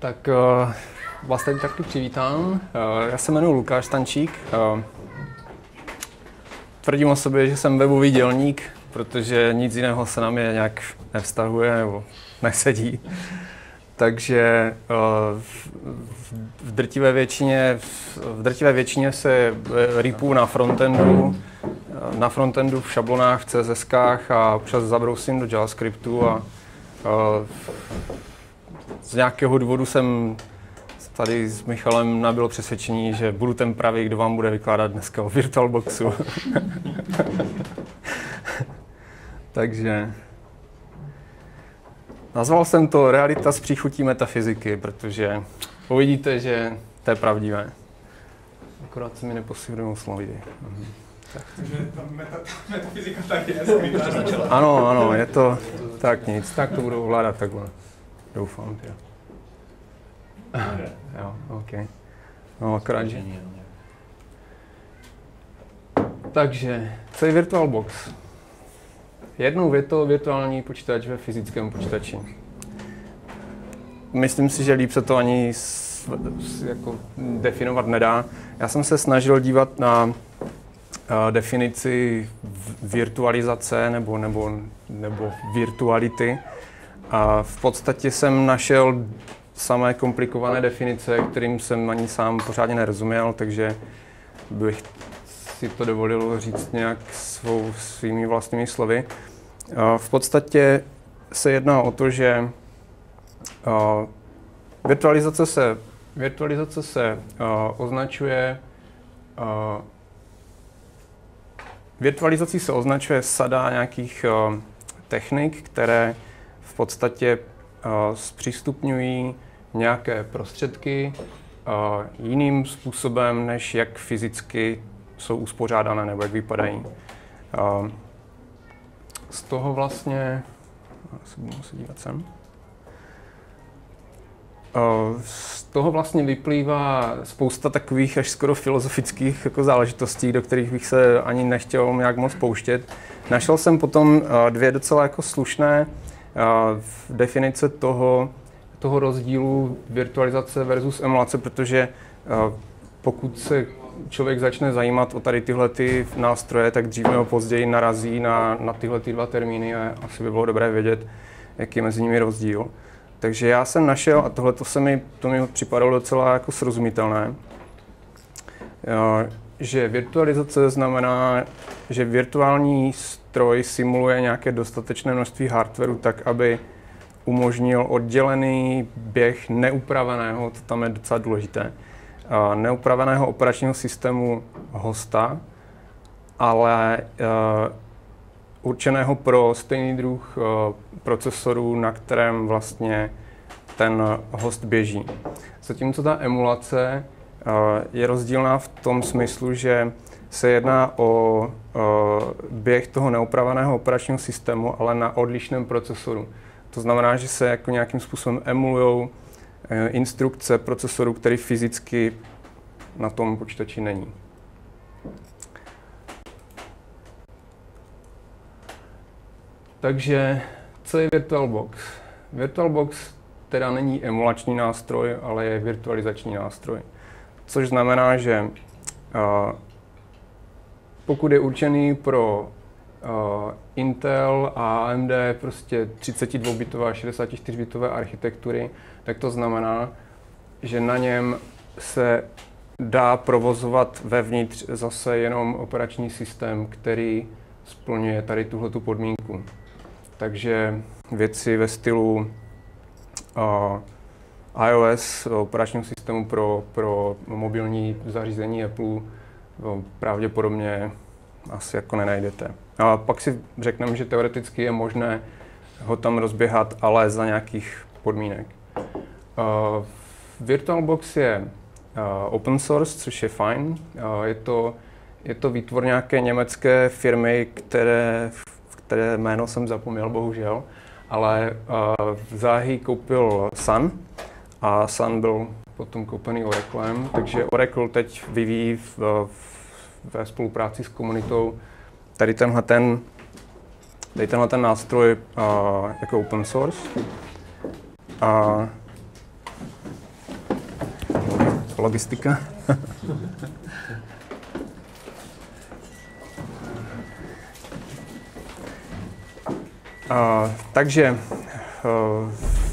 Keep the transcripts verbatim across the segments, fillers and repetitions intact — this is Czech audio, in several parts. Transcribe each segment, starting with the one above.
Tak uh, vás tady taky přivítám. Uh, já se jmenuji Lukáš Stančík. Uh, tvrdím o sobě, že jsem webový dělník, protože nic jiného se na mě nějak nevztahuje nebo nesedí. Takže uh, v, v, drtivé většině, v drtivé většině se rýpů na frontendu, na frontendu v šablonách, v C S S kách a občas zabrousím do JavaScriptu a uh, z nějakého důvodu jsem tady s Michalem nabyl přesvědčení, že budu ten pravý, kdo vám bude vykládat dneska o VirtualBoxu. Takže nazval jsem to Realita s příchutí metafyziky, protože uvidíte, že to je pravdivé. Akorát se mi neposílujou slovy. Mhm. Takže ta meta, metafyzika tady je, začala. Ano, ano, je to tak nic. Tak to budu ovládat takhle. Doufám, jo. Jo, OK. No, akorát, že... Takže, co je VirtualBox? Jednou větou virtuální počítač ve fyzickém počítači. Myslím si, že líp se to ani s, s, jako definovat nedá. Já jsem se snažil dívat na uh, definici virtualizace nebo, nebo, nebo virtuality. A v podstatě jsem našel samé komplikované definice, kterým jsem ani sám pořádně nerozuměl, takže bych si to dovolil říct nějak svou, svými vlastními slovy. V podstatě se jedná o to, že virtualizace se, virtualizace se označuje virtualizací se označuje sada nějakých technik, které v podstatě zpřístupňují nějaké prostředky jiným způsobem, než jak fyzicky jsou uspořádané nebo jak vypadají. Z toho vlastně, asi budu muset dívat sem. Z toho vlastně vyplývá spousta takových až skoro filozofických jako záležitostí, do kterých bych se ani nechtěl nějak moc pouštět. Našel jsem potom dvě docela jako slušné definice toho, toho rozdílu virtualizace versus emulace, protože pokud se člověk začne zajímat o tady tyhle ty nástroje, tak dřív nebo později narazí na, na tyhle ty dva termíny a asi by bylo dobré vědět, jaký je mezi nimi rozdíl. Takže já jsem našel, a tohle se mi, to mi připadalo docela jako srozumitelné, že virtualizace znamená, že virtuální stroj simuluje nějaké dostatečné množství hardwareu tak, aby umožnil oddělený běh neupraveného, to tam je docela důležité, neupraveného operačního systému hosta, ale uh, určeného pro stejný druh uh, procesorů, na kterém vlastně ten host běží. Zatímco ta emulace uh, je rozdílná v tom smyslu, že se jedná o uh, běh toho neupraveného operačního systému, ale na odlišném procesoru. To znamená, že se jako nějakým způsobem emulují instrukce procesoru, který fyzicky na tom počítači není. Takže co je VirtualBox? VirtualBox teda není emulační nástroj, ale je virtualizační nástroj. Což znamená, že uh, pokud je určený pro uh, Intel a A M D prostě třicetidvoubitové a šedesátičtyřbitové architektury, tak to znamená, že na něm se dá provozovat vevnitř zase jenom operační systém, který splňuje tady tuhletu podmínku. Takže věci ve stylu uh, iOS, operačního systému pro, pro mobilní zařízení Apple, no, pravděpodobně asi jako nenajdete. A pak si řekneme, že teoreticky je možné ho tam rozběhat, ale za nějakých podmínek. Uh, VirtualBox je uh, open source, což je fajn. Uh, je, to, je to výtvor nějaké německé firmy, které, které jméno jsem zapomněl, bohužel, ale uh, záhy koupil Sun a Sun byl potom koupený Oraclem, takže Oracle teď vyvíjí v, v, ve spolupráci s komunitou tady tenhle ten, tady tenhle ten nástroj uh, jako open source. A logistika. Uh, takže, uh,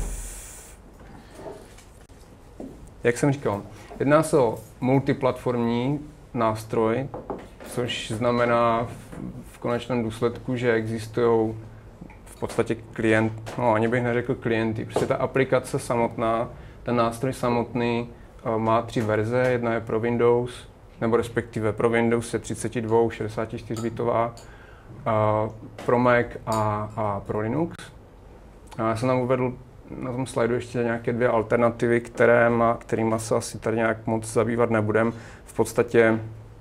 jak jsem říkal, jedná se o multiplatformní nástroj, což znamená v konečném důsledku, že existují v podstatě klient, no ani bych neřekl klienty, prostě ta aplikace samotná, ten nástroj samotný uh, má tři verze, jedna je pro Windows, nebo respektive pro Windows je třicet dva, šedesát čtyři bitová, Uh, pro Mac a, a pro Linux. A já jsem tam uvedl na tom slajdu ještě nějaké dvě alternativy, které ma, kterýma se asi tady nějak moc zabývat nebudem. V podstatě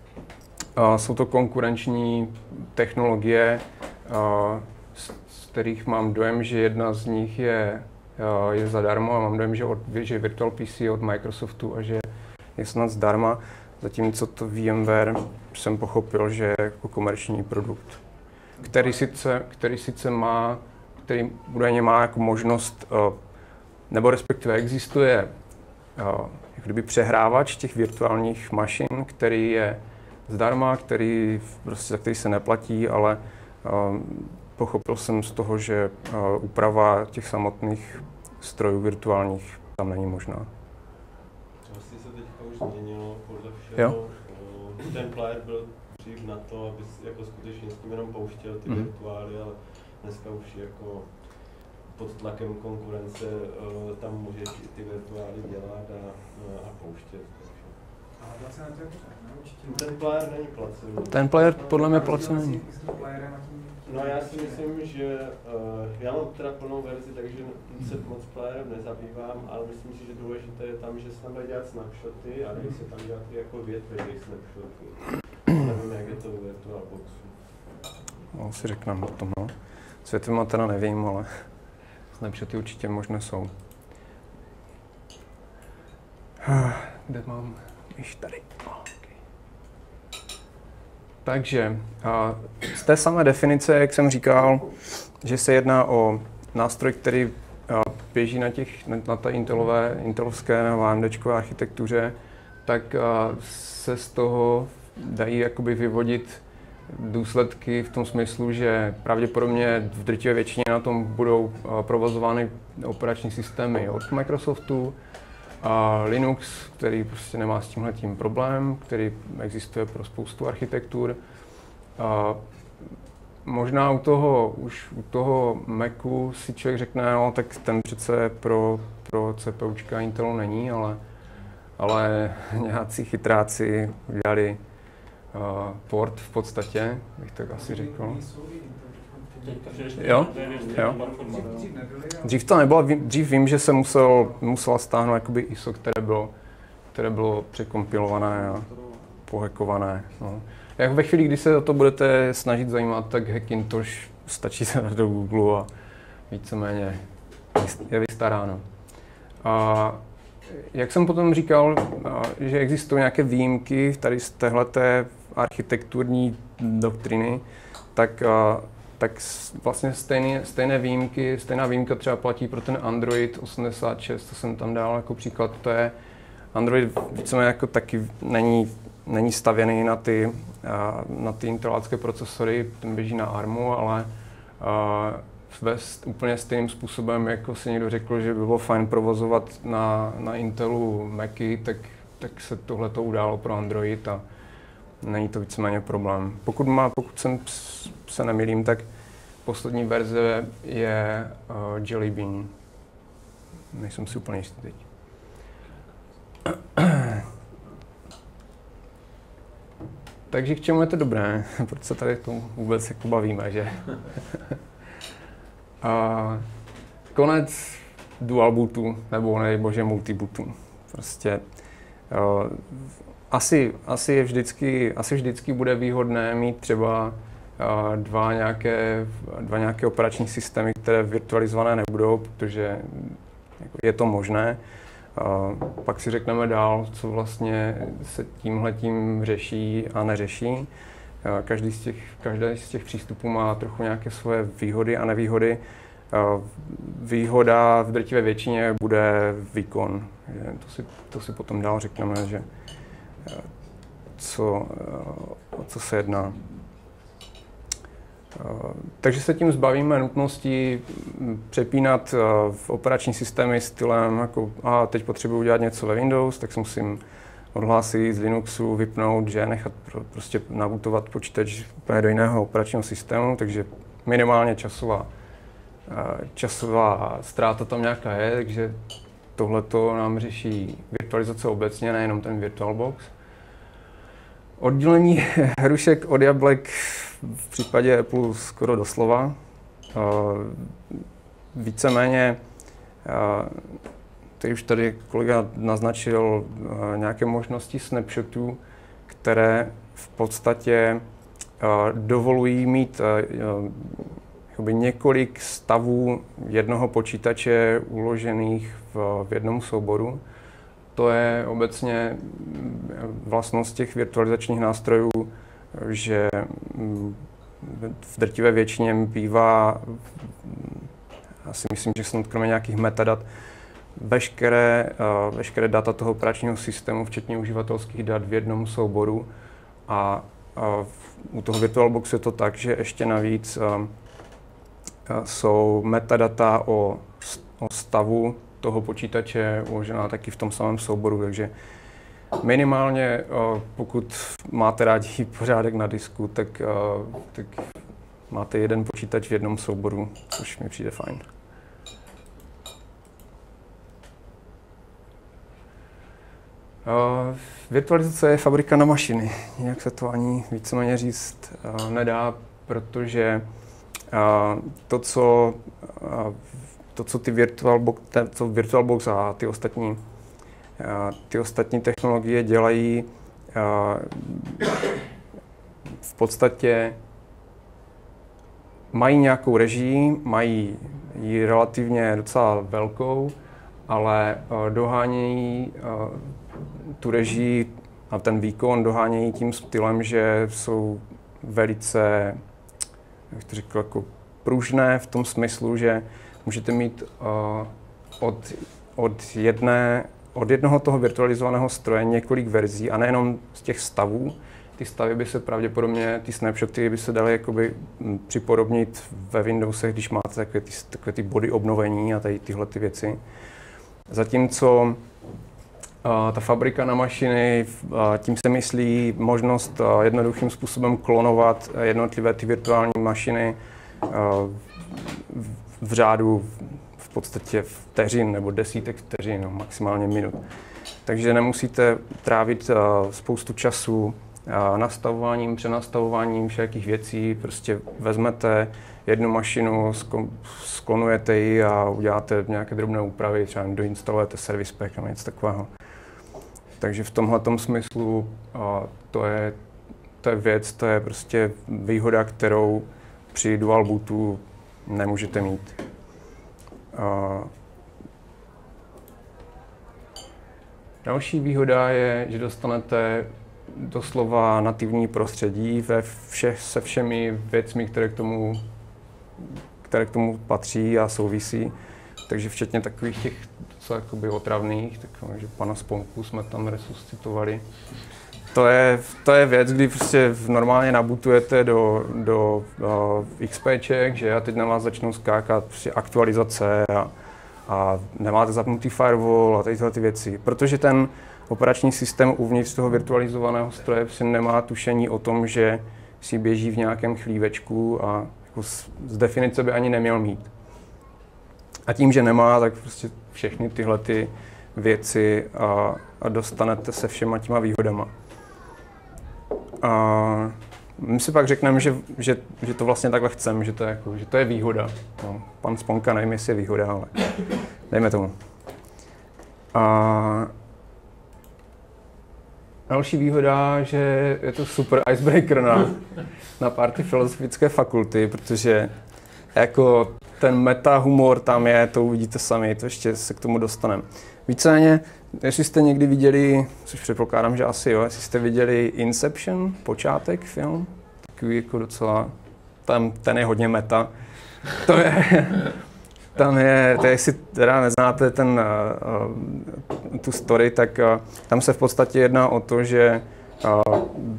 uh, jsou to konkurenční technologie, uh, z, z kterých mám dojem, že jedna z nich je, uh, je zadarmo a mám dojem, že, od, že Virtual P C je od Microsoftu a že je snad zdarma, zatímco to VMware jsem pochopil, že je jako komerční produkt. Který sice, který sice má, který údajně má jako možnost, nebo respektive existuje jak kdyby přehrávač těch virtuálních mašin, který je zdarma, který, prostě, za který se neplatí, ale pochopil jsem z toho, že úprava těch samotných strojů virtuálních tam není možná. Vlastně se teďka už změnilo podle všeho. Ten player byl dřív na to, aby jako skutečně s tím jenom pouštěl ty mm. virtuály, ale dneska už jako pod tlakem konkurence uh, tam můžeš ty virtuály dělat a, a pouštět. A placené to je to tak, ne? Určitě. Ten player není placený. Ten player podle mě placený není. No já si myslím, že uh, já mám teda plnou verzi, takže se moc playerem nezabývám, ale myslím si, že důležité je tam, že se tam dají dělat snapshoty a dají se tam dělat jako větve těch snapshotů. Nevím, jak je to u VirtualBoxu. No, si řekneme o tom, no. S větvima teda nevím, ale snapshoty určitě možné jsou. Kde mám? Již tady. Okay. Takže a z té samé definice, jak jsem říkal, že se jedná o nástroj, který běží na, těch, na té Intelové, intelovské nebo AMDčkové architektuře, tak se z toho dají jakoby vyvodit důsledky v tom smyslu, že pravděpodobně v drtivé většině na tom budou provozovány operační systémy od Microsoftu, a Linux, který prostě nemá s tímhletím problém, který existuje pro spoustu architektur. A možná u toho, už u toho Macu si člověk řekne, no tak ten přece pro, pro CPUčka Intelu není, ale, ale nějací chytráci udělali uh, port v podstatě, bych tak asi řekl. Jo? Jo? Dřív to nebylo, dřív vím, že se musel, musela stáhnout jakoby I S O, které bylo, které bylo překompilované a pohackované. No. Jak ve chvíli, kdy se o to budete snažit zajímat, tak Hackintosh stačí se dát do Google a víceméně je vystaráno. A jak jsem potom říkal, že existují nějaké výjimky tady z téhleté architekturní doktriny, tak tak vlastně stejné, stejné výjimky, stejná výjimka třeba platí pro ten Android osmdesát šest, co jsem tam dal jako příklad, to je Android víceméně jako taky není, není stavěný na ty, na ty intelácké procesory, ten běží na ARMu, ale ve úplně stejným způsobem, jako si někdo řekl, že by bylo fajn provozovat na, na Intelu Macy, tak, tak se tohle to událo pro Android a není to víceméně problém. Pokud, má, pokud jsem se nemýlím, tak poslední verze je uh, Jelly Bean. Nejsem si úplně jistý teď. Takže k čemu je to dobré? Proč se tady tomu vůbec jako bavíme, že? uh, konec dual bootu, nebo nejbože multibootu. Prostě uh, Asi, asi, je vždycky, asi vždycky bude výhodné mít třeba uh, dva, nějaké, dva nějaké operační systémy, které virtualizované nebudou, protože jako, je to možné. Uh, pak si řekneme dál, co vlastně se tímhletím řeší a neřeší. Uh, každý, z těch, každý z těch přístupů má trochu nějaké svoje výhody a nevýhody. Výhoda v drtivé většině bude výkon. To si, to si potom dál řekneme, že co, o co se jedná. Takže se tím zbavíme nutnosti přepínat v operační systémy stylem, jako a teď potřebuji udělat něco ve Windows, tak si musím odhlásit z Linuxu, vypnout, že nechat prostě nabootovat počítač úplně do jiného operačního systému, takže minimálně časová, časová ztráta tam nějaká je, takže tohleto nám řeší virtualizace obecně, nejenom ten VirtualBox. Oddělení hrušek od jablek v případě Apple skoro doslova. Víceméně, teď už tady kolega naznačil nějaké možnosti snapshotů, které v podstatě dovolují mít jakoby několik stavů jednoho počítače uložených v, v jednom souboru. To je obecně vlastnost těch virtualizačních nástrojů, že v drtivé většině bývá, asi myslím, že snad kromě nějakých metadat, veškeré, veškeré data toho operačního systému, včetně uživatelských dat v jednom souboru. A, a u toho VirtualBoxu je to tak, že ještě navíc a, a jsou metadata o, o stavu toho počítače uložená taky v tom samém souboru, takže minimálně, pokud máte rádi pořádek na disku, tak, tak máte jeden počítač v jednom souboru, což mi přijde fajn. Virtualizace je fabrika na mašiny. Nějak se to ani víceméně říct nedá, protože to, co To, co ty VirtualBox, co VirtualBox a ty ostatní, ty ostatní technologie dělají, v podstatě mají nějakou režii, mají ji relativně docela velkou, ale dohánějí tu režii a ten výkon dohánějí tím stylem, že jsou velice, jak to řekl, jako pružné v tom smyslu, že můžete mít uh, od, od, jedné, od jednoho toho virtualizovaného stroje několik verzí a nejenom z těch stavů. Ty stavy by se pravděpodobně, ty snapshoty by se daly jakoby připodobnit ve Windowsech, když máte takové ty, takové ty body obnovení a tady tyhle ty věci. Zatímco uh, ta fabrika na mašiny, uh, tím se myslí možnost uh, jednoduchým způsobem klonovat jednotlivé ty virtuální mašiny uh, v řádu v podstatě vteřin nebo desítek vteřin, no, maximálně minut. Takže nemusíte trávit uh, spoustu času uh, nastavováním, přenastavováním všakých věcí. Prostě vezmete jednu mašinu, sklonujete ji a uděláte nějaké drobné úpravy, třeba doinstalujete service pack nebo něco takového. Takže v tomhletom smyslu uh, to je, to je věc, to je prostě výhoda, kterou při dual bootu nemůžete mít. Uh, další výhoda je, že dostanete doslova nativní prostředí ve všech, se všemi věcmi, které k tomu, které k tomu patří a souvisí. Takže včetně takových těch docela jakoby otravných, takže pana Sponku jsme tam resuscitovali. To je, to je věc, kdy prostě normálně nabootujete do, do uh, XPček, že a teď na vás začnou skákat prostě aktualizace a, a nemáte zapnutý firewall a tyhle ty věci. Protože ten operační systém uvnitř toho virtualizovaného stroje prostě nemá tušení o tom, že si běží v nějakém chlívečku a jako z, z definice by ani neměl mít. A tím, že nemá, tak prostě všechny tyhle ty věci a, a dostanete se všema těma výhodama. A my si pak řekneme, že, že, že to vlastně takhle chceme, že to je, jako, že to je výhoda. No, pan Sponka nevím, jestli je výhoda, ale dejme tomu. A další výhoda, že je to super icebreaker na, na party filozofické fakulty, protože jako ten meta humor tam je, to uvidíte sami, to ještě se k tomu dostaneme. Víceméně, jestli jste někdy viděli, což předpokládám, že asi jo, jestli jste viděli Inception, počátek film, takový jako docela, tam ten je hodně meta. To je, tam je, to jestli teda neznáte ten, uh, tu story, tak uh, tam se v podstatě jedná o to, že uh,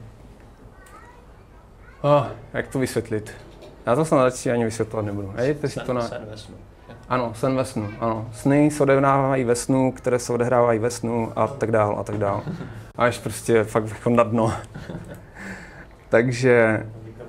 oh, jak to vysvětlit? Já to snad radši ani vysvětlovat nebudu. Hejte si to na... Sen ve snu. Ano, sen ve snu, ano. Sny se odehrávají ve snu, které se odehrávají ve snu a tak dál a tak dál. Až prostě fakt jako na dno. Takže...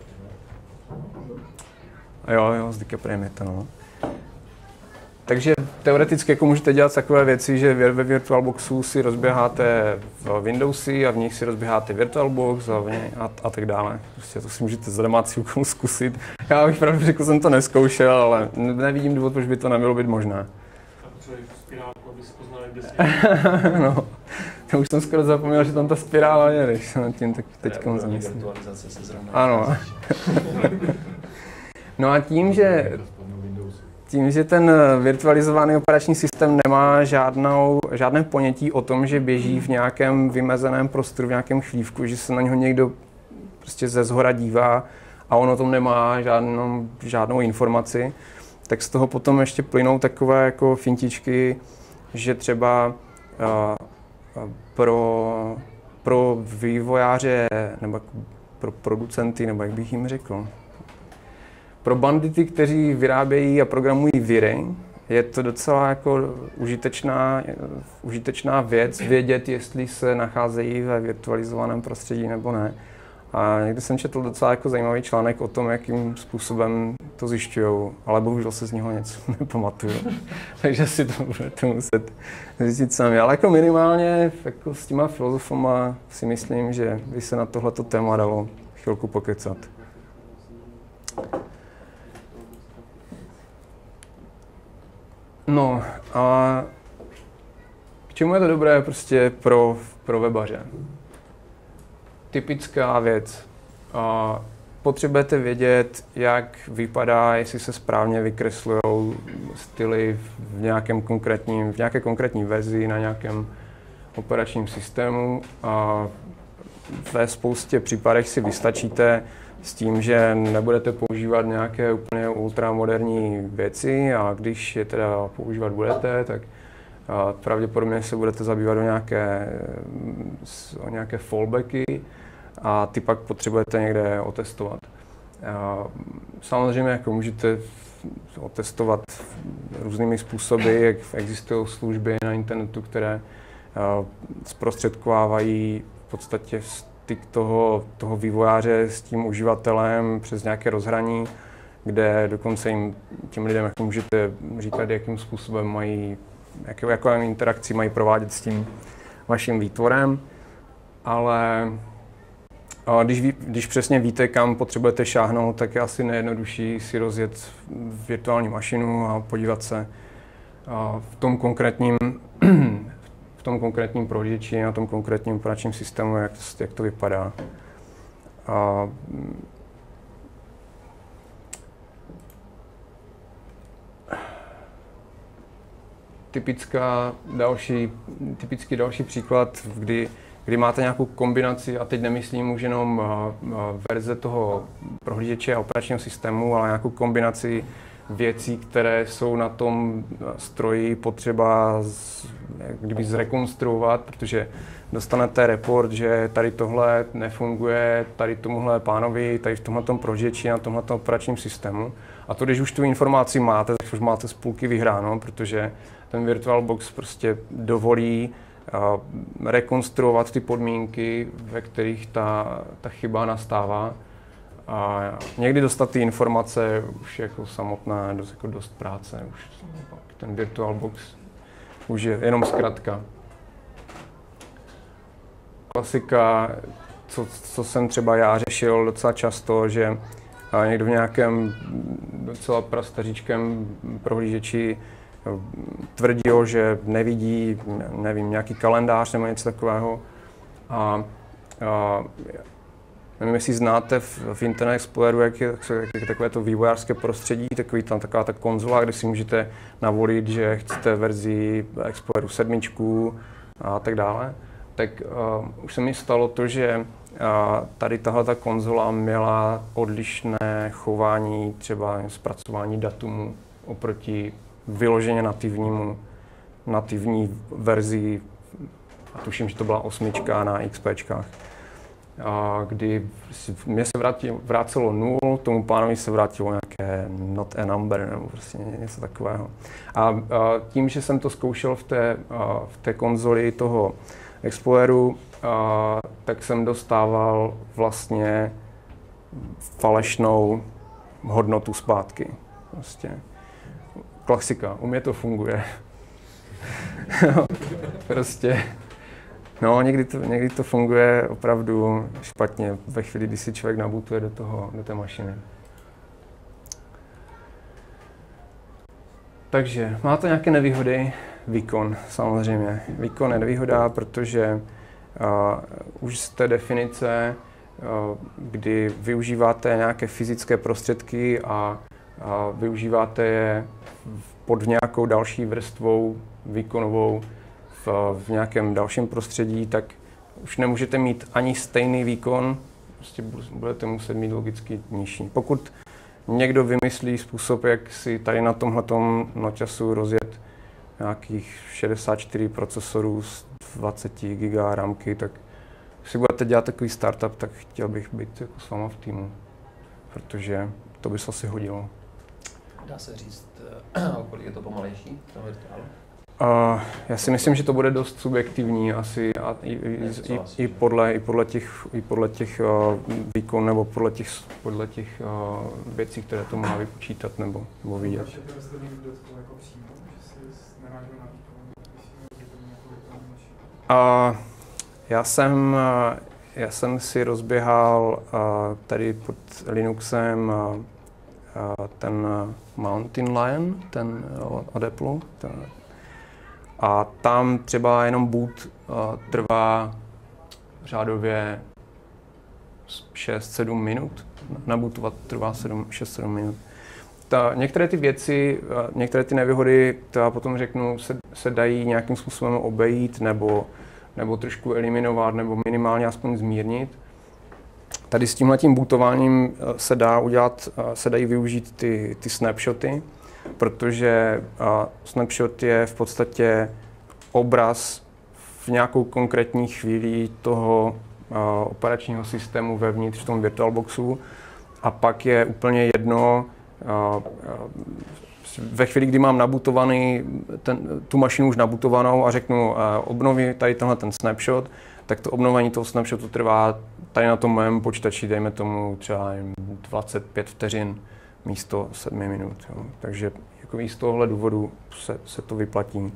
Jo, jo, s DiCapriem je to, no. Takže teoreticky jako můžete dělat takové věci, že ve VirtualBoxu si rozběháte v Windowsy a v nich si rozběháte VirtualBox a, a, a tak dále. Prostě to si můžete za domácí úkol zkusit. Já bych pravdu řekl, jsem to neskoušel, ale nevidím důvod, proč by to nemělo být možné. A třeba i spirálku, aby si poznali, kde jsi. No, to už jsem skoro zapomněl, že tam ta spirála je, když se nad tím tak teď zamyslím. Virtualizace se zrovna. Ano. No a tím, že Tím, že ten virtualizovaný operační systém nemá žádnou, žádné ponětí o tom, že běží v nějakém vymezeném prostoru, v nějakém chlívku, že se na něho někdo prostě ze zhora dívá a on o tom nemá žádnou, žádnou informaci, tak z toho potom ještě plynou takové jako fintičky, že třeba uh, pro, pro vývojáře nebo pro producenty, nebo jak bych jim řekl, pro bandity, kteří vyrábějí a programují viry, je to docela jako užitečná, užitečná věc vědět, jestli se nacházejí ve virtualizovaném prostředí nebo ne. A někdy jsem četl docela jako zajímavý článek o tom, jakým způsobem to zjišťují, ale bohužel se z něho něco nepamatuju. Takže si to budete muset zjistit sami. Ale jako minimálně jako s těma filozofama si myslím, že by se na tohleto téma dalo chvilku pokecat. No a k čemu je to dobré prostě pro, pro webaře? Typická věc. A potřebujete vědět, jak vypadá, jestli se správně vykreslují styly v nějakém konkrétním, v nějaké konkrétní verzi na nějakém operačním systému. A ve spoustě případech si vystačíte s tím, že nebudete používat nějaké úplně ultramoderní věci a když je teda používat budete, tak pravděpodobně se budete zabývat o nějaké, o nějaké fallbacky a ty pak potřebujete někde otestovat. Samozřejmě jako můžete otestovat různými způsoby, jak existují služby na internetu, které zprostředkovávají v podstatě styk toho, toho vývojáře s tím uživatelem přes nějaké rozhraní, kde dokonce jim, těm lidem jako můžete říkat, jakým způsobem mají, jakou, jakou interakci mají provádět s tím vaším výtvorem. Ale když, ví, když přesně víte, kam potřebujete šáhnout, tak je asi nejjednodušší si rozjet virtuální mašinu a podívat se v tom konkrétním v tom konkrétním prohlížeči, na tom konkrétním operačním systému, jak, jak to vypadá. A typická další, typický další příklad, kdy, kdy máte nějakou kombinaci, a teď nemyslím už jenom verze toho prohlížeče a operačního systému, ale nějakou kombinaci věcí, které jsou na tom stroji potřeba z, kdyby zrekonstruovat, protože dostanete report, že tady tohle nefunguje, tady tomuhle pánovi, tady v tomhletom prohlížeči na tomhletom operačním systému. A to, když už tu informaci máte, tak už máte z půlky vyhráno, protože ten VirtualBox prostě dovolí uh, rekonstruovat ty podmínky, ve kterých ta, ta chyba nastává. A někdy dostat ty informace už jako samotná dost, jako dost práce. Už ten VirtualBox už je jenom zkratka. Klasika, co, co jsem třeba já řešil docela často, že někdo v nějakém docela prastaříčkém prohlížeči tvrdil, že nevidí, nevím, nějaký kalendář nebo něco takového. A, a nevím, jestli znáte v, v Internet Exploreru, jak je, jak je takové to vývojářské prostředí, takový tam taková ta konzola, kde si můžete navolit, že chcete verzi Exploreru sedm a tak dále. Tak uh, už se mi stalo to, že uh, tady tahle ta konzola měla odlišné chování, třeba zpracování datumu oproti vyloženě nativnímu, nativní verzi, a tuším, že to byla osmička na XPčkách, a kdy mě se vrátilo, vrátilo nul, tomu pánovi se vrátilo nějaké not a number nebo prostě něco takového. A, a tím, že jsem to zkoušel v té, a, v té konzoli toho Exploreru, a, tak jsem dostával vlastně falešnou hodnotu zpátky. Prostě. Klasika, u mě to funguje. Prostě. No, někdy to, někdy to funguje opravdu špatně ve chvíli, kdy si člověk nabootuje do toho, do té mašiny. Takže má to nějaké nevýhody? Výkon, samozřejmě. Výkon je nevýhoda, protože uh, už z té definice, uh, kdy využíváte nějaké fyzické prostředky a uh, využíváte je pod nějakou další vrstvou výkonovou, V, v nějakém dalším prostředí, tak už nemůžete mít ani stejný výkon, prostě budete muset mít logicky nižší. Pokud někdo vymyslí způsob, jak si tady na tomhletom noťasu rozjet nějakých šedesát čtyři procesorů s dvacet giga rámky, tak si budete dělat takový startup, tak chtěl bych být jako s váma v týmu, protože to by se asi hodilo. Dá se říct, kolik je to pomalejší, to virtuálu? Uh, já si myslím, že to bude dost subjektivní asi a i, i, i, i, podle, i podle těch, i podle těch uh, výkonů nebo podle těch, podle těch uh, věcí, které to má vypočítat nebo, nebo vidět. Uh, já jsem, uh, já jsem si rozběhal uh, tady pod Linuxem uh, uh, ten uh, Mountain Lion, ten uh, od Apple. Ten, a tam třeba jenom boot uh, trvá řádově šest sedm minut. Nabootovat trvá šest sedm minut. Ta, některé ty věci, uh, některé ty nevýhody, to já potom řeknu, se, se dají nějakým způsobem obejít nebo, nebo trošku eliminovat nebo minimálně aspoň zmírnit. Tady s tímhletím bootováním uh, se dá udělat, uh, se dají využít ty, ty snapshoty, protože uh, snapshot je v podstatě obraz v nějakou konkrétní chvíli toho uh, operačního systému vevnitř v tom VirtualBoxu a pak je úplně jedno, uh, uh, ve chvíli, kdy mám nabootovaný, ten, tu mašinu už nabootovanou a řeknu uh, obnoví tady tenhle ten snapshot, tak to obnovení toho snapshotu trvá tady na tom mém počítači, dejme tomu třeba dvacet pět vteřin. Místo sedmi minut. Jo. Takže jako z tohohle důvodu se, se to vyplatí.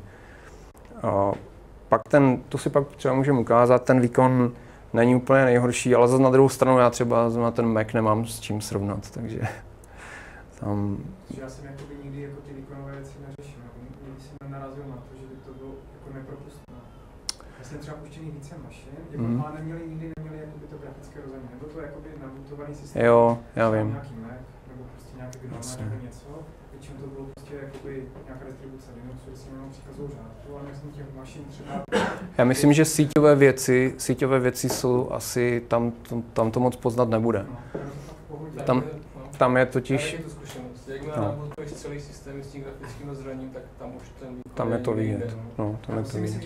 A pak ten, to si pak třeba můžeme ukázat, ten výkon není úplně nejhorší, ale zase na druhou stranu já třeba na ten Mac nemám s čím srovnat, takže tam... Já jsem jakoby nikdy jako ty výkonové věci neřešil, nikdy jsem narazil na to, že by to bylo jako nepropustné. Já jsem třeba puštěný více mašin, jako mm. ale neměli, nikdy neměli jakoby to grafické rozhraní, nebo to jakoby nabootovaný systém. Jo, já vím. Nějaký Mac, nebo prostě nějaký gnome nebo něco. Většinou to bylo prostě jakoby nějaká distribuce Linuxu, kde jsem měl příkazovou řádku, ale myslím těch mašin třeba... Já myslím, že síťové věci, síťové věci jsou asi, tam, tam to moc poznat nebude. No, tam, tam je totiž... Já to zkušenost. Jakmile no. nabootuješ celý systém s tím grafickým rozhraním, tak tam už ten výkon tam je to vidět. No. No, tam je to vidět.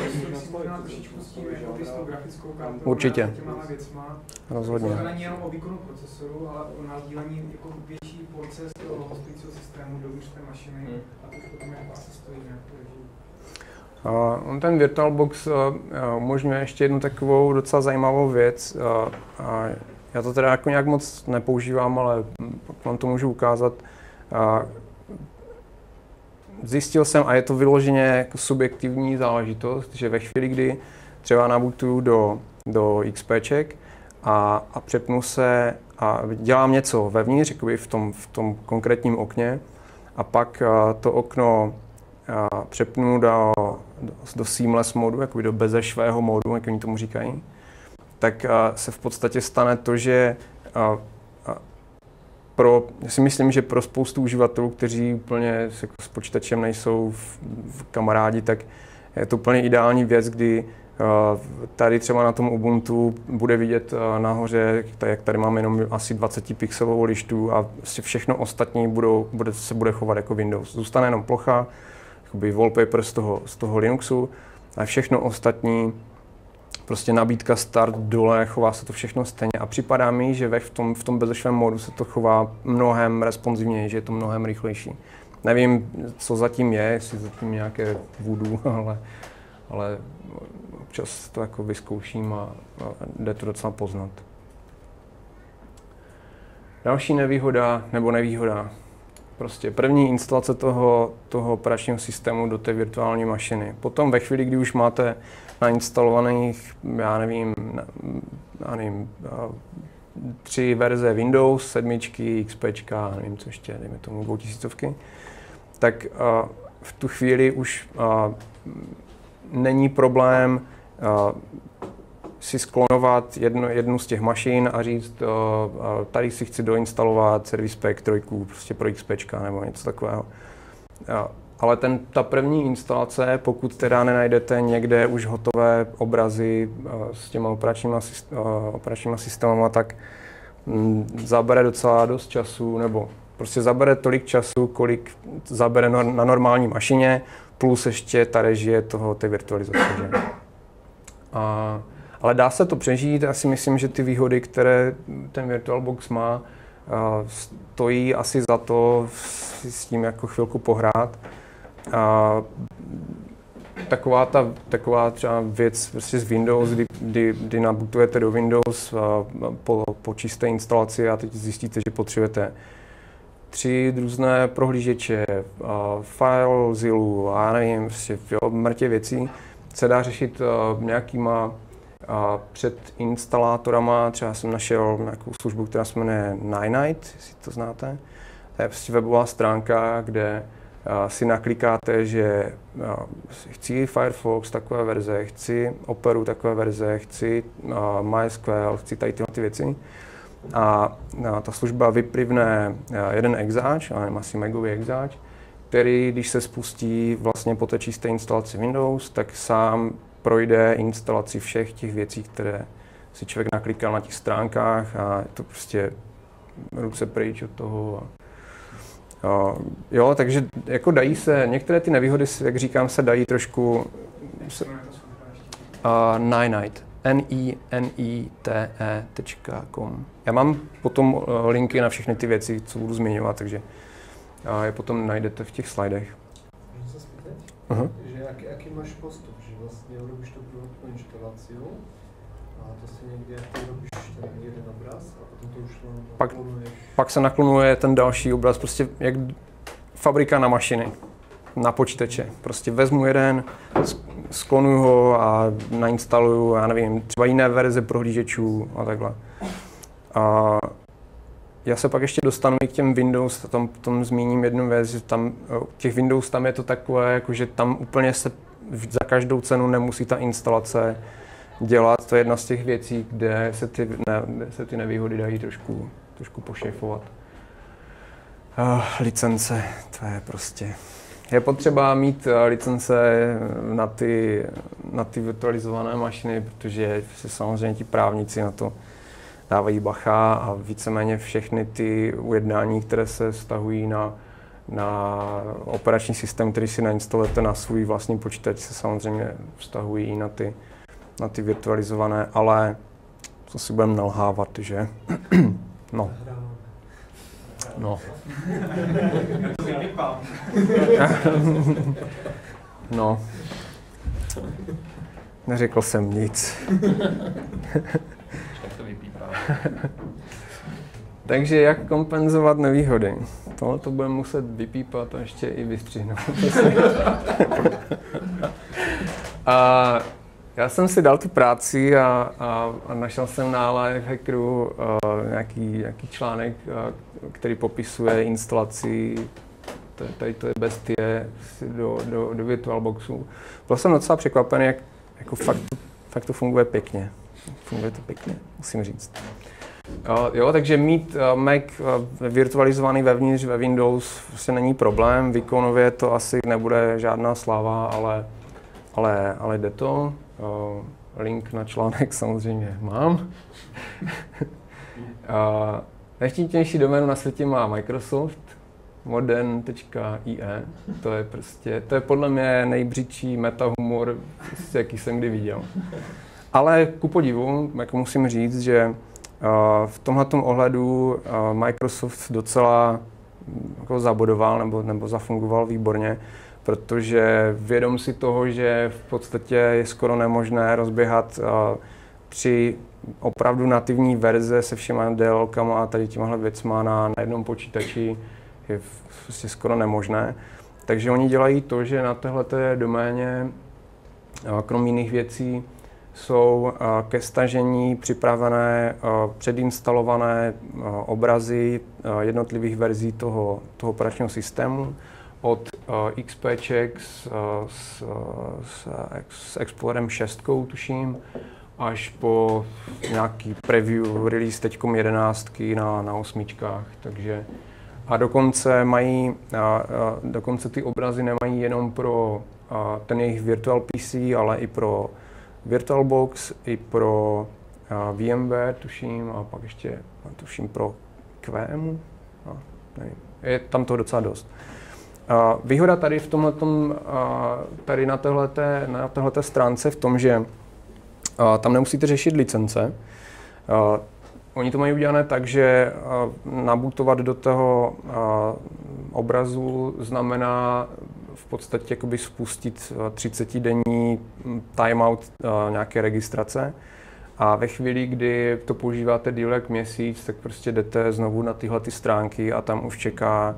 Určitě. Rozhodně. To není jenom o výkonu procesoru, ale o nazdílení jako větší porce z toho hostujícího systému dovnitř té mašiny hmm. a to už potom jako asi stojí nějakou režii. On ten VirtualBox uh, umožňuje ještě jednu takovou docela zajímavou věc. Uh, uh, já to teda jako nějak moc nepoužívám, ale vám to můžu ukázat. Uh, zjistil jsem, a je to vyloženě jako subjektivní záležitost, že ve chvíli, kdy třeba nabootuju do, do XPček a, a přepnu se a dělám něco vevnitř, jakoby v tom, v tom konkrétním okně, a pak uh, to okno uh, přepnu do, do, do seamless modu, jakoby do bezešvého modu, jak oni tomu říkají, tak uh, se v podstatě stane to, že uh, uh, pro, já si myslím, že pro spoustu uživatelů, kteří úplně s, jako s počítačem nejsou v, v kamarádi, tak je to úplně ideální věc, kdy Tady třeba na tom Ubuntu bude vidět nahoře, jak tady máme jenom asi dvacet pixelovou lištu a všechno ostatní budou, bude, se bude chovat jako Windows. Zůstane jenom plocha, jakoby wallpaper z toho, z toho Linuxu a všechno ostatní, prostě nabídka start dole, chová se to všechno stejně a připadá mi, že ve, v tom, v tom bezošvém módu se to chová mnohem responsivněji, že je to mnohem rychlejší. Nevím, co zatím je, jestli zatím nějaké voodoo, ale, ale občas to jako vyzkouším a, a jde to docela poznat. Další nevýhoda nebo nevýhoda. Prostě první instalace toho, toho operačního systému do té virtuální mašiny. Potom ve chvíli, kdy už máte nainstalovaných, já nevím, já nevím, tři verze Windows, sedmičky, XPčka, nevím co ještě, dejme tomu dvoutisícovky, tak v tu chvíli už není problém si sklonovat jednu, jednu z těch mašin a říct, uh, tady si chci doinstalovat Service Pack tři, prostě pro XPčka nebo něco takového. Uh, ale ten, ta první instalace, pokud teda nenajdete někde už hotové obrazy uh, s těma operačníma, uh, operačníma systémama, tak um, zabere docela dost času, nebo prostě zabere tolik času, kolik zabere no, na normální mašině, plus ještě ta režie toho, té virtualizace. Že? A ale dá se to přežít, já si myslím, že ty výhody, které ten VirtualBox má, stojí asi za to si s tím jako chvilku pohrát. A taková ta taková třeba věc prostě z Windows, kdy, kdy, kdy nabootujete do Windows po, po čisté instalaci a teď zjistíte, že potřebujete tři různé prohlížeče, FileZilla, já nevím, prostě jo, mrtě věcí, se dá řešit nějakýma a před instalátorama. Třeba jsem našel nějakou službu, která se jmenuje Ninite, jestli to znáte. To je prostě webová stránka, kde a, si naklikáte, že a, chci Firefox takové verze, chci Operu takové verze, chci a, MySQL, chci tady tyhle ty věci. A, a ta služba vyplivne jeden exáč, ale asi megový exáč, který, když se spustí vlastně po té čisté instalaci Windows, tak sám projde instalaci všech těch věcí, které si člověk naklikal na těch stránkách a je to prostě ruce pryč od toho. A, jo, takže jako dají se, některé ty nevýhody, jak říkám, se dají trošku se, a Ninite. N I N I T E tečka com. Já mám potom linky na všechny ty věci, co budu zmiňovat, takže je potom najdete v těch slidech. Můžu se spýtať? Uh-huh. Že jaký, jaký máš postup? Že vlastně robíš tu prvotnou instalaci a to si někde robíš ten jeden obraz a potom to už naklonuješ? Pak se naklonuje ten další obraz, prostě jak fabrika na mašiny, na počítače. Prostě vezmu jeden, sklonuju ho a nainstaluju, já nevím, třeba jiné verze prohlížečů a takhle. A já se pak ještě dostanu i k těm Windows, tam, tam zmíním jednu věc, že tam těch Windows tam je to takové, jako že tam úplně se za každou cenu nemusí ta instalace dělat. To je jedna z těch věcí, kde se ty, ne, kde se ty nevýhody dají trošku, trošku pošejfovat. Uh, licence, to je prostě... Je potřeba mít uh, licence na ty, na ty virtualizované mašiny, protože se samozřejmě ti právníci na to dávají bacha a víceméně všechny ty ujednání, které se vztahují na, na operační systém, který si nainstalujete na svůj vlastní počítač, se samozřejmě vztahují i na ty, na ty virtualizované, ale to si budeme nalhávat, že? No. No. No. Neřekl jsem nic. Takže jak kompenzovat nevýhody? Tohle to budeme muset vypípat a ještě i vystřihnout. A já jsem si dal tu práci a, a, a našel jsem na Lifehackeru uh, nějaký, nějaký článek, uh, který popisuje instalaci tady to je bestie do, do, do VirtualBoxu. Byl jsem docela překvapený, jak jako fakt, fakt to funguje pěkně. Funguje to pěkně, musím říct. Uh, jo, takže mít uh, Mac uh, virtualizovaný vevnitř ve Windows prostě není problém. Výkonově to asi nebude žádná sláva, ale, ale, ale jde to. Link na článek samozřejmě mám. Nejštítější doménu na světě má Microsoft, modern tečka i e. To je prostě, to je podle mě nejbřitší metahumor, prostě, jaký jsem kdy viděl. Ale ku podivu, jako musím říct, že v tomhletom ohledu Microsoft docela jako zabodoval nebo, nebo zafungoval výborně, protože vědom si toho, že v podstatě je skoro nemožné rozběhat tři opravdu nativní verze se všema D L kama a tady těmahle věcma na, na jednom počítači je prostě skoro nemožné. Takže oni dělají to, že na téhleté doméně, krom jiných věcí, jsou ke stažení připravené předinstalované obrazy jednotlivých verzí toho, toho operačního systému od XPček s, s, s, s Explorerem šest, tuším, až po nějaký preview release teďkom jedenáctky na, na osmičkách. Takže a dokonce mají, a, a, dokonce ty obrazy nemají jenom pro a, ten jejich Virtual P C, ale i pro VirtualBox, i pro a, VMware, tuším, a pak ještě, tuším, pro Q M. A, nevím. Je tam toho docela dost. A, výhoda tady v tomhletom, a, tady na téhleté, na téhleté stránce v tom, že a, tam nemusíte řešit licence. A, oni to mají udělané tak, že a, nabootovat do toho a, obrazu znamená v podstatě jakoby spustit třicetidenní timeout a, nějaké registrace. A ve chvíli, kdy to používáte díl jak měsíc, tak prostě jdete znovu na tyhle ty stránky a tam už čeká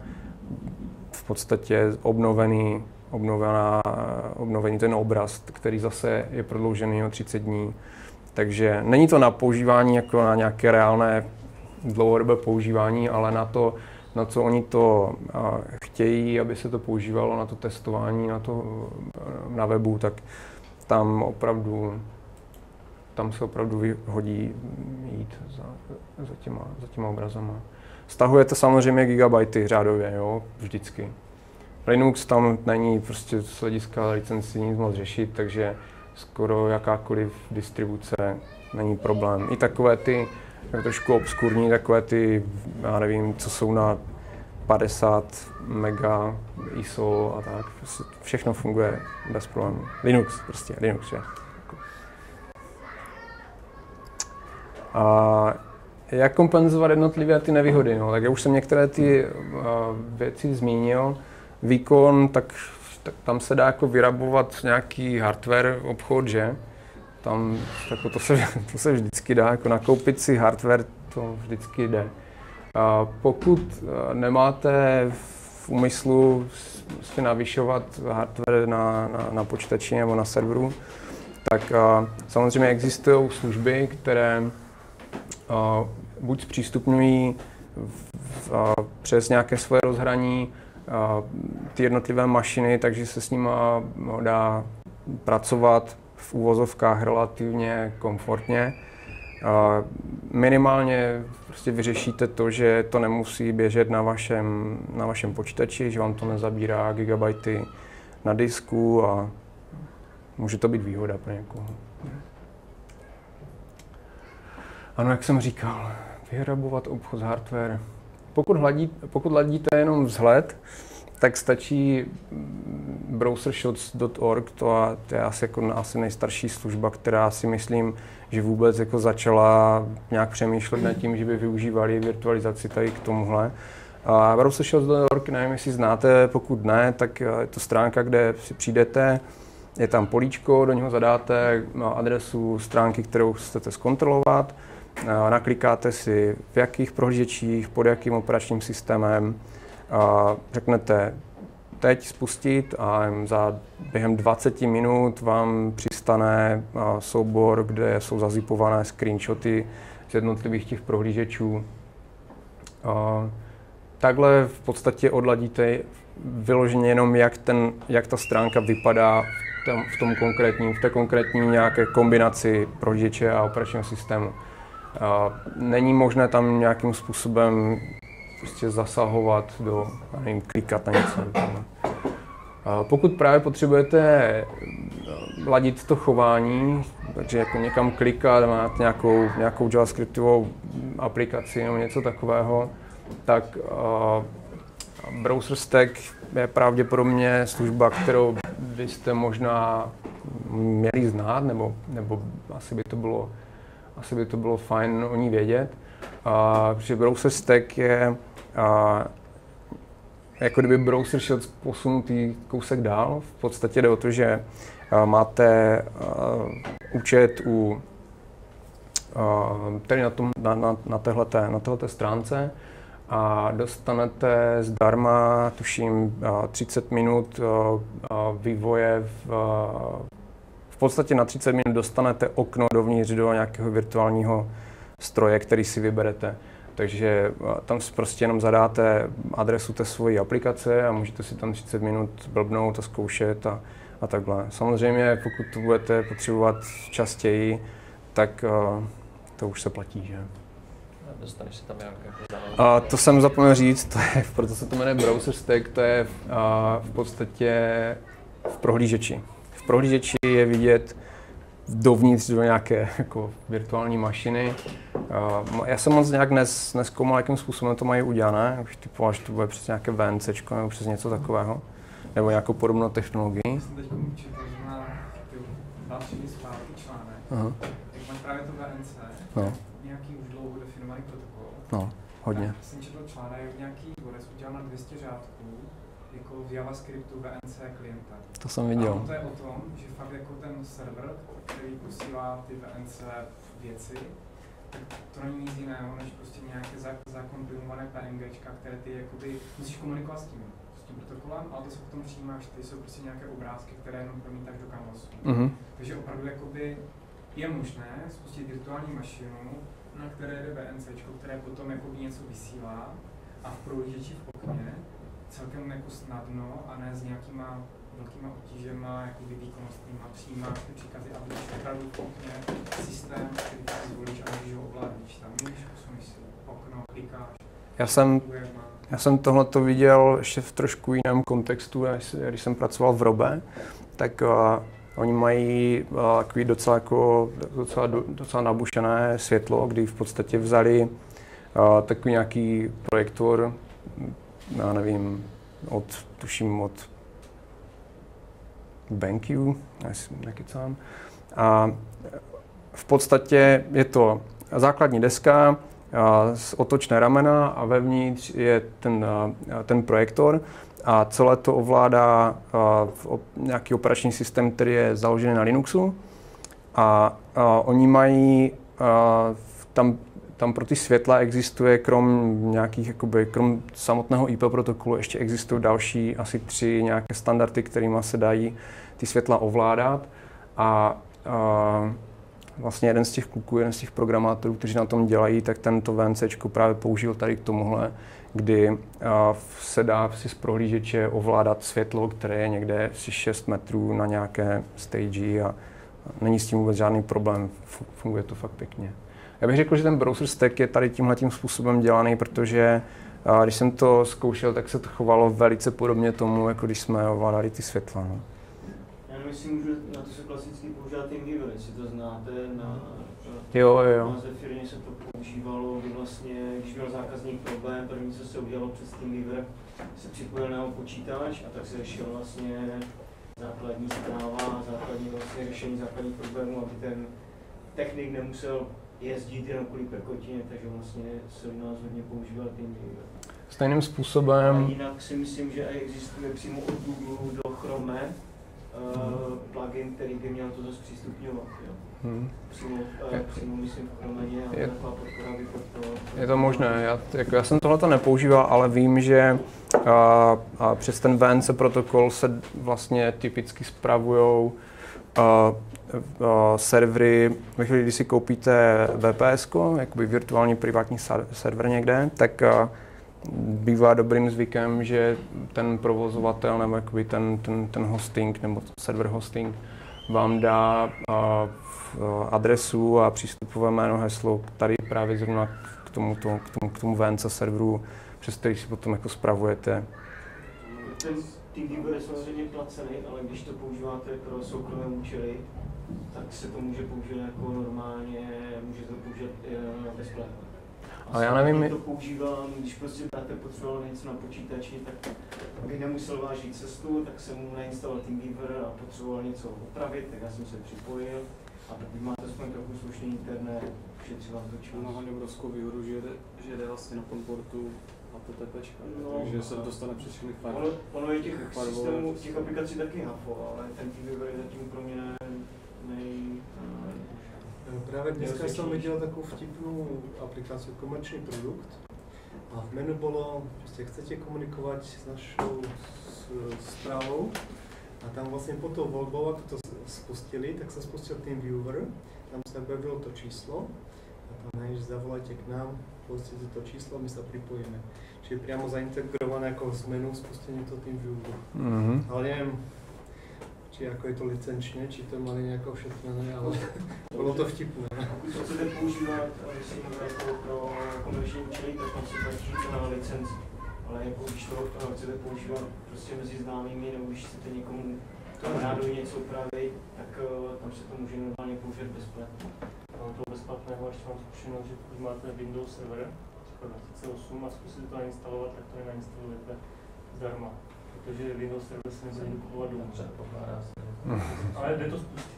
v podstatě obnovený, obnovená, obnovený ten obraz, který zase je prodloužený o třicet dní. Takže není to na používání jako na nějaké reálné dlouhodobé používání, ale na to, na co oni to a, chtějí, aby se to používalo, na to testování, na to na webu, tak tam opravdu, tam se opravdu hodí jít za, za, těma, za těma obrazama. Stahujete samozřejmě gigabajty řádově, jo, vždycky. Linux tam není prostě z hlediska licencí nic moc řešit, takže skoro jakákoliv distribuce není problém. I takové ty trošku obskurní, takové ty, já nevím, co jsou na padesát mega I S O a tak, prostě všechno funguje bez problémů. Linux prostě, Linux, že? A jak kompenzovat jednotlivé ty nevýhody? No, tak já už jsem některé ty uh, věci zmínil. Výkon, tak, tak tam se dá jako vyrabovat nějaký hardware obchod, že? Tam jako to, se, to se vždycky dá, jako nakoupit si hardware, to vždycky jde. A pokud nemáte v úmyslu si navyšovat hardware na, na, na počítači nebo na serveru, tak a, samozřejmě existují služby, které a, buď zpřístupňují v, v, a, přes nějaké svoje rozhraní a, ty jednotlivé mašiny, takže se s nimi dá pracovat v uvozovkách relativně komfortně. A minimálně prostě vyřešíte to, že to nemusí běžet na vašem, na vašem počítači, že vám to nezabírá gigabajty na disku a může to být výhoda pro někoho. Ano, jak jsem říkal, vyrabovat obchod hardware. Pokud, hladí, pokud hladíte jenom vzhled, tak stačí browsershots tečka org, to, to je asi, jako, asi nejstarší služba, která si myslím, že vůbec jako začala nějak přemýšlet nad tím, že by využívali virtualizaci tady k tomuhle. A browsershots tečka org, nevím, jestli znáte, pokud ne, tak je to stránka, kde si přijdete, je tam políčko, do něho zadáte adresu stránky, kterou chcete zkontrolovat, naklikáte si v jakých prohlížečích, pod jakým operačním systémem, a řeknete teď spustit a za během dvacet minut vám přistane soubor, kde jsou zazipované screenshoty z jednotlivých těch prohlížečů. A takhle v podstatě odladíte vyloženě jenom, jak, ten, jak ta stránka vypadá v tom, v tom konkrétním, v té konkrétní nějaké kombinaci prohlížeče a operačního systému. A není možné tam nějakým způsobem prostě zasahovat do, nevím, klikat na něco. Pokud právě potřebujete ladit to chování, takže jako někam klikat, máte nějakou, nějakou JavaScriptovou aplikaci nebo něco takového, tak uh, Browser Stack je pravděpodobně služba, kterou byste možná měli znát, nebo, nebo asi by to bylo, asi by to bylo fajn o ní vědět. Uh, protože Browser Stack je uh, jako kdyby browser šel posunutý kousek dál. V podstatě jde o to, že uh, máte uh, účet u uh, tady na, tom, na, na, na, téhleté, na téhleté stránce a dostanete zdarma, tuším, uh, třicet minut uh, uh, vývoje. V, uh, v podstatě na třicet minut dostanete okno dovnitř do nějakého virtuálního stroje, který si vyberete. Takže tam si prostě jenom zadáte adresu té svojí aplikace a můžete si tam třicet minut blbnout a zkoušet a, a takhle. Samozřejmě, pokud to budete potřebovat častěji, tak uh, to už se platí, že? Dostaneš si tam nějak A to jsem zapomněl říct, to je, proto se to jmenuje Browser Stack, to je uh, v podstatě v prohlížeči. V prohlížeči je vidět dovnitř do nějaké jako virtuální mašiny. Uh, já jsem moc nějak nes, nezkoumal, jakým způsobem to mají udělané. Už typoval, že to bude přes nějaké VNCčko nebo přes něco takového. Nebo nějakou podobnou technologii. Já jsem teď učil, že má další zpátky článek. Uh-huh. Jak máš právě to V N C, no. Nějaký už dlouho definovaný protokol. No, hodně. Já jsem četl článek, nějaký Boris udělal na dvě stě řádků jako v JavaScriptu V N C klienta. To jsem viděl. A to je o tom, že fakt jako ten server, který posílá ty V N C věci, tak to není nic jiného, než prostě nějaké zakompilované PNGčka, které ty jakoby musíš komunikovat s tím, s tím protokolem, ale to, co potom přijímáš, ty jsou prostě nějaké obrázky, které jenom promítáš do Canvasu. Mm-hmm. Takže opravdu jakoby je možné spustit virtuální mašinu, na které jde VNCčko, které potom jakoby něco vysílá a v prohlížeči v okně celkem jako snadno a ne s nějakýma velkýma obtížema, jakoby výkonnostnýma, přijímáš ty příkazy a vidíš opravdu v okně systém, který ty zvolíš a můžeš ho ovládat. Tam můžeš posuneš si okno, klikáš. Já jsem, já jsem tohleto viděl ještě v trošku jiném kontextu, když jsem pracoval v Robe, tak uh, oni mají uh, takový docela, jako, docela, docela nabušené světlo, kdy v podstatě vzali uh, takový nějaký projektor, já nevím, od, tuším od BenQ, jestli nekecám. A v podstatě je to základní deska z otočné ramena a vevnitř je ten, ten projektor a celé to ovládá nějaký operační systém, který je založený na Linuxu a, a oni mají a, tam Tam pro ty světla existuje krom nějakých, jakoby, krom samotného I P protokolu ještě existují další asi tři nějaké standardy, kterými se dají ty světla ovládat. A, a vlastně jeden z těch kluků, jeden z těch programátorů, kteří na tom dělají, tak tento VNCčko právě použil tady k tomuhle, kdy a, se dá si z prohlížeče ovládat světlo, které je někde šest metrů na nějaké stage a není s tím vůbec žádný problém, funguje to fakt pěkně. Já bych řekl, že ten Browser Stack je tady tímhletím způsobem dělaný, protože a, když jsem to zkoušel, tak se to chovalo velice podobně tomu, jako když jsme ovládali ty světla. No. Já nevím, jestli můžu na to se klasicky používat TeamViewer, jestli to znáte. Na, jo, jo. Na Zephyrně se to používalo, kdy vlastně, když měl zákazník problém, první, co se udělalo přes TeamViewer, se připojil na jeho počítač a tak se řešil vlastně základní zpráva, základní vlastně řešení základních problémů, aby ten technik nemusel jezdit jenom kvůli prkotině, takže vlastně se u nás hodně používal TeamViewer. Stejným způsobem. A jinak si myslím, že existuje přímo od Google do Chrome uh, hmm. plugin, který by měl to zase přístupňovat. Jo. Hmm. Přímo, uh, přímo myslím v Chromeně a taková podpora by to... Je to možné, já, jako já jsem tohleto nepoužíval, ale vím, že uh, a přes ten V N C protokol se vlastně typicky spravují Uh, uh, servery, ve chvíli, kdy si koupíte V P S ko, jakoby virtuální privátní server někde, tak uh, bývá dobrým zvykem, že ten provozovatel nebo jakoby ten, ten, ten hosting nebo server hosting vám dá uh, adresu a přístupové jméno, heslo tady právě zrovna k tomuto, k tomu, k tomu V N C serveru, přes který si potom jako spravujete. Ten TeamViewer je samozřejmě placený, ale když to používáte pro soukromé účely, tak se to může použít jako normálně, může to použít bezplatně. A já nevím, to používám, když prostě dáte potřeboval něco na počítači, tak abych nemusel vážit cestu, tak jsem mu nainstaloval TeamViewer a potřeboval něco opravit, tak já jsem se připojil. A pokud máte aspoň trochu slušný internet, šetří vám to čas. Má hodně obrovskou výhodu, že jde, že jde vlastně na komportu H T T P, no, takže se dostane přes všechny file. Ono, ono je těch systémů, těch aplikací taky hafo, ale ten TeamViewer je zatím pro mě nej... Právě dneska jsem viděl takovou vtipnou aplikaci, komerční produkt. A v menu bylo, že chcete komunikovat s našou zprávou. A tam vlastně po tou volbou, jak to spustili, tak se spustil TeamViewer. Tam se objevilo to číslo. A tam než zavolajte k nám, pustíte to číslo, my se připojíme. Čili přímo zaintegrované jako z menu spustení to TeamVieweru. Mm-hmm. Ale nevím, či jako je to licenčně, či to mali nějak ošetřené, ale bylo to vtipné. Pokud to chcete používat, myslím, jako pro komerční účely, tak tam se platí na licenci. Ale jako když to chcete používat prostě mezi známými, nebo když chcete někomu rádovi něco upravit, tak tam se to může normálně použít bezplatně. No, to bezplatného ještě mám zkušenost, že pokud máte Windows server, třeba dvacet osm a zkusíte to nainstalovat, tak to nenainstalujete zdarma. Protože Windows server se nebude kupovat domů. Ale jde to spustit.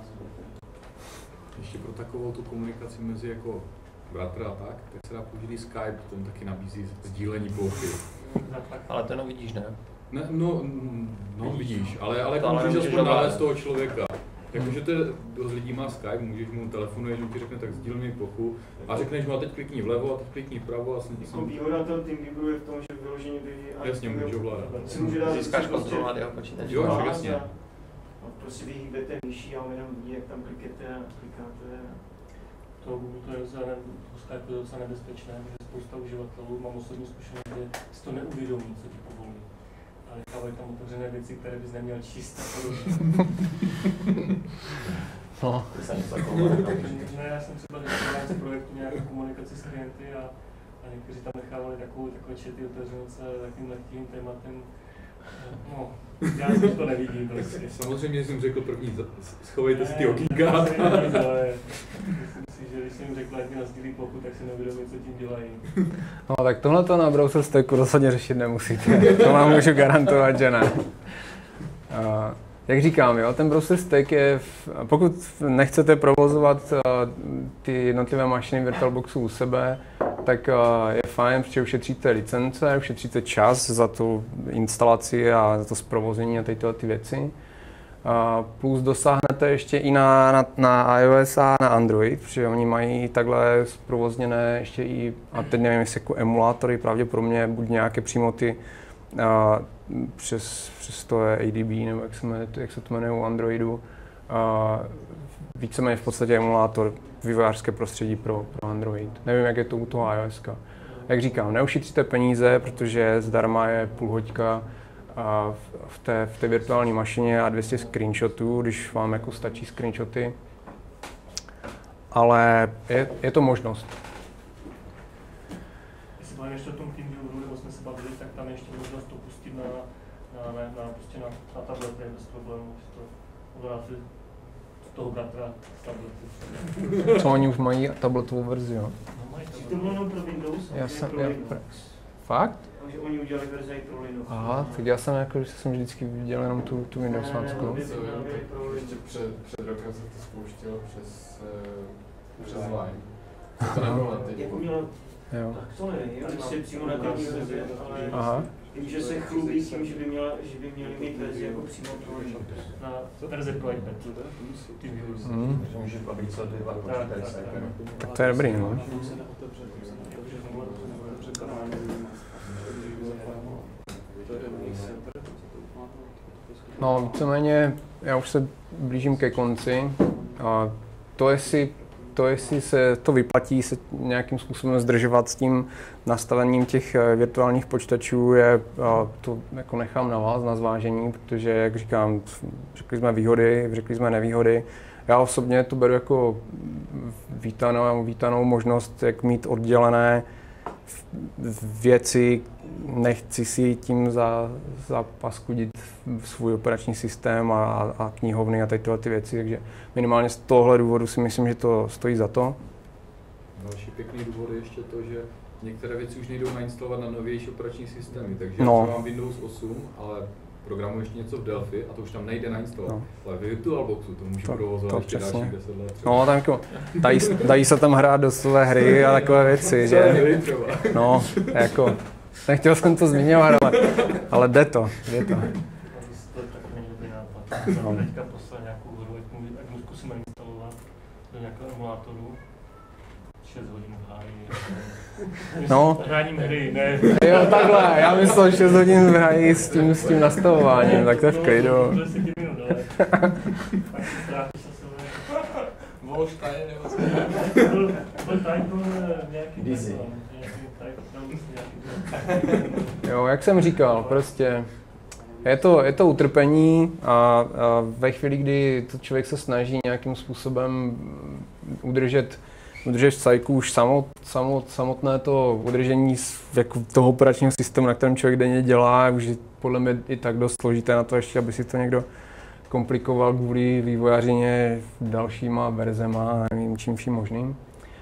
Ještě pro takovou tu komunikaci mezi jako bratra a tak, tak se dá použít Skype, ten taky nabízí sdílení plochy. Ale to nevidíš, ne? Ne, no, no vidíš, ale, ale to můžeš aspoň navést toho člověka. Jakože to dost lidí má Skype, můžeš mu telefonuje, že ti řekne tak sdíl mi plochu a řekneš mu a teď klikni vlevo a teď klikni vpravo a jsem... Jako výhoda toho TeamVieweru je v tom, že vyloženě by... Jasně, můžeš ovládat. Získáš kontrolu nad jeho počítačem. Jo, jasně. A prostě vyhýbete myší a on jenom vidí, jak tam klikete a klikáte. To Google to je docela, Skype je docela nebezpečné, protože spousta uživatelů, mám osobní zkušenost, že si to neuvědomí, co ti povolí. A nechávají tam otevřené věci, které bys neměl číst a podobně. No. Ne, já jsem třeba dělal z projektu nějakou komunikaci s klienty a, a někteří tam nechávali takovou, takové chaty otevřené s takovým lehkým tématem. No, já jsem to nevidím prostě. Samozřejmě jsem řekl první, schovejte si ty okýnka. Myslím si, že když jsem jim řekl, jak mi nasdílí plochu, tak si neuvědomí, co tím dělají. No tak tohle to na browser stacku rozhodně řešit nemusíte. To vám můžu garantovat, že ne. Uh, jak říkám, jo, ten browser stack je, pokud nechcete provozovat uh, ty jednotlivé mašiny VirtualBoxu u sebe, tak uh, je fajn, protože ušetříte licence, ušetříte čas za tu instalaci a za to zprovoznění a tyhle ty věci. Uh, plus dosáhnete ještě i na, na, na iOS a na Android, protože oni mají takhle zprovozněné ještě i, a teď nevím, jestli jako emulátory, pravděpodobně buď nějaké přímo ty uh, přes, přes to je A D B, nebo jak se, jmenuje, jak se to jmenuje u Androidu, uh, víceméně v podstatě emulátor vývojářské prostředí pro, pro Android. Nevím, jak je to u toho iOSka. Jak říkám, neušetříte peníze, protože zdarma je půl hoďka a v té, v té virtuální mašině a dvě stě screenshotů, když vám jako stačí screenshoty. Ale je, je to možnost. Jestli bavíme ještě o tom TeamVieweru, nebo jsme se bavili, tak tam je ještě možnost to pustit na, na, na, na, prostě na, na tablety bez problémů. To ovládáte z toho bratra z tablety. Co oni už mají tabletovou verzi, jo? No, mají to bylo jenom pro Windows, já jsem, pro já, Linux. Fakt? Takže oni udělali verzi pro Linux. Aha, tak já jsem jako, že jsem vždycky viděl jenom tu, tu Windowsáckou. Ještě před, před rokem se to spouštělo přes, přes Line. To nebylo na teď. Jo. Tak to nevím, když je přímo na té verzi, ale aha. Vím, že se chlubí tím, že by, měla, že by měli mít verzi jako přímo pro Linux. Na verzi pro iPad. Mm. Takže můžeš bavit co dva počítače. Tak to je dobrý, no. No, víceméně, já už se blížím ke konci. A to, jestli, to, jestli se to vyplatí se nějakým způsobem zdržovat s tím nastavením těch virtuálních počítačů, je, to jako nechám na vás, na zvážení, protože, jak říkám, řekli jsme výhody, řekli jsme nevýhody. Já osobně to beru jako vítanou, vítanou možnost, jak mít oddělené věci nechci si tím za, zapaskudit svůj operační systém a, a knihovny a tady tyhle ty věci, takže minimálně z tohohle důvodu si myslím, že to stojí za to. Další pěkný důvod je ještě to, že některé věci už nejdou nainstalovat na novější operační systémy, takže no. já mám Windows osm, ale programuji ještě něco v Delphi a to už tam nejde nainstalovat. No. Ale v VirtualBoxu to můžu to, provozovat to ještě další deset let. Třeba. No, tam jako, dají, dají se tam hrát do své hry a takové věci, že? No, jako, nechtěl jsem to zmiňovat, ale, ale jde to, jde to. To taky není dobrý nápad. No. Teďka poslal nějakou hru, ať mu zkusím nainstalovat do nějakého emulátoru. šest hodin v háji. No. Hráním hry, ne. Jo, takhle, já myslel šest hodin v háji s tím, s tím nastavováním, tak to je v klidu. No, to je si minut, ale. Pak si ztrátíš na sebe. Wolfstein nebo co? Wolfstein byl nějaký Dizzy. Jo, jak jsem říkal, prostě je to, je to utrpení a, a ve chvíli, kdy to člověk se snaží nějakým způsobem udržet udržet v cajku už samot, samot, samotné to udržení jako toho operačního systému, na kterém člověk denně dělá, už je podle mě i tak dost složité na to ještě, aby si to někdo komplikoval kvůli vývojářině dalšíma verzema, nevím čím vším možným.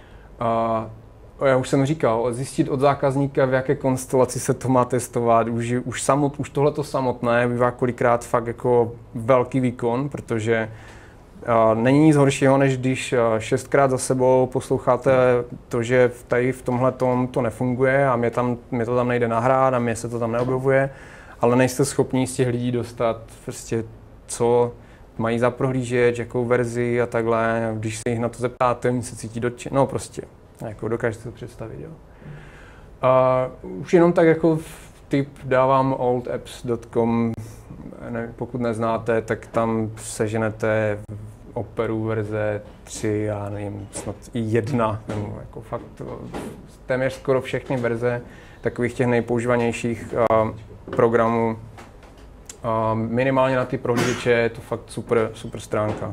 A já už jsem říkal, zjistit od zákazníka, v jaké konstelaci se to má testovat, už, už, samot, už tohleto samotné bývá kolikrát fakt jako velký výkon, protože Uh, není nic horšího, než když uh, šestkrát za sebou posloucháte to, že tady v tomhle tom to nefunguje a mě, tam, mě to tam nejde nahrát a mě se to tam neobjevuje, ale nejste schopni z těch lidí dostat prostě co mají za prohlížeč, jakou verzi a takhle. Když se jich na to zeptáte, oni se cítí dotčen, no prostě, jako dokážete to představit, jo. Uh, už jenom tak jako tip dávám old apps tečka com, ne, pokud neznáte, tak tam seženete Operu verze tři, já nevím, snad i jedna, nebo jako fakt téměř skoro všechny verze takových těch nejpoužívanějších uh, programů. Uh, minimálně na ty prohlížeče je to fakt super, super stránka.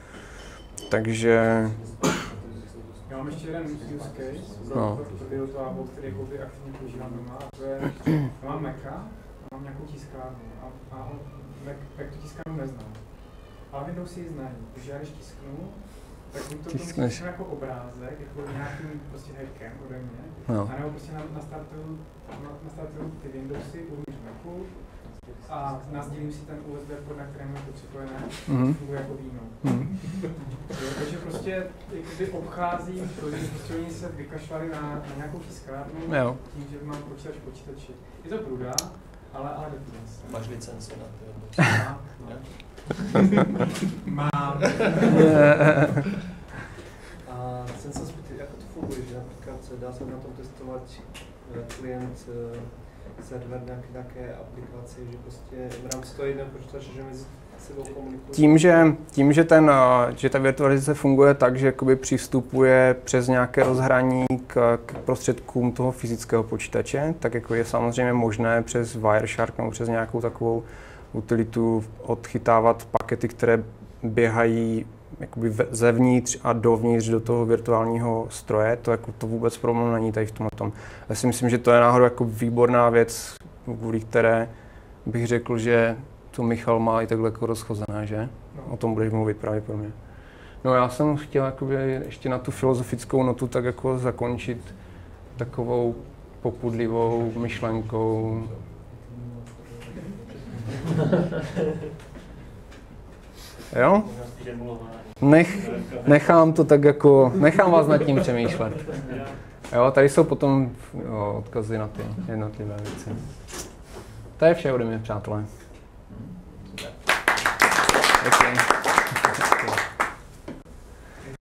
Takže... Já mám ještě jeden use case pro, no. pro VirtualBox, který jakoby aktivně používám doma, a to je, já mám Maca, mám nějakou tiskárnu a, a Mac, Mac tu tiskárnu neznám. A Windows si ji znají, když já když tisknu, tak buď to tisknu jako obrázek, jako nějakým prostě hackem ode mě, no. A nebo prostě nastartuju, nastartuju ty Windowsy uvnitř Macu a nasdílím si ten U S B port, na kterém je to připojené, mm-hmm. funguje jako víno. Mm-hmm. Takže prostě jakoby obcházím to, že prostě oni se vykašlali na, na nějakou tiskárnu, jo. Tím, že mám počítač v počítači. Je to průda, ale, ale dokonce. Máš licenci na ty Windows? No. Mám. A chcem se zeptat, jak to funguje, že například dá se na tom testovat klient, server, nějaké, nějaké aplikace, že prostě v rámci toho jednoho počítače, že mezi sebou komunikují? Tím, že, tím že, ten, že ta virtualizace funguje tak, že jakoby přistupuje přes nějaké rozhraní k, k prostředkům toho fyzického počítače, tak jako je samozřejmě možné přes Wireshark nebo přes nějakou takovou utilitu odchytávat pakety, které běhají jakoby zevnitř a dovnitř do toho virtuálního stroje. To, jako, to vůbec problém není tady v tomhle tom. Já si myslím, že to je náhodou jako výborná věc, kvůli které bych řekl, že to Michal má i takhle jako rozchozené, že? O tom budeš mluvit pravděpodobně. No já jsem chtěl jakoby ještě na tu filozofickou notu tak jako zakončit takovou popudlivou myšlenkou. Jo? Nech, nechám to tak jako, nechám vás nad tím přemýšlet. Jo, tady jsou potom jo, odkazy na ty jednotlivé věci. To je vše ode mě, přátelé.